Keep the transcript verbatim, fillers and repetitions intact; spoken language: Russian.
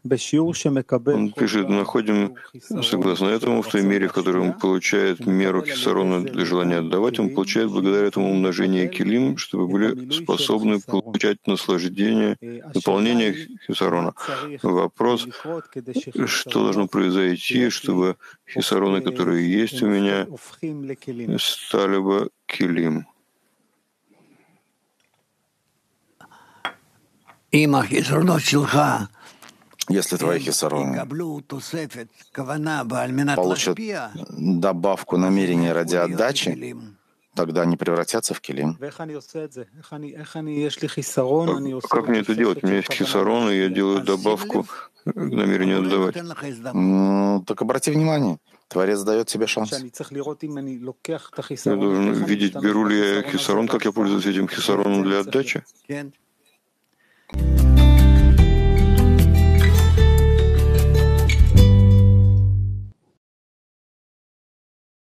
Он пишет, находим, согласно этому, в той мере, в которой он получает меру хисарона для желания отдавать, он получает благодаря этому умножение килим, чтобы были способны получать наслаждение, наполнение хисарона. Вопрос, что должно произойти, чтобы хисароны, которые есть у меня, стали бы килим. Если твои хисароны получат добавку намерения ради отдачи, тогда они превратятся в килим. Как мне это делать? У меня есть хисарон, и я делаю добавку к намерению отдавать. Ну, так обрати внимание, Творец дает тебе шанс. Я должен видеть, беру ли я хисарон, как я пользуюсь этим хисароном для отдачи.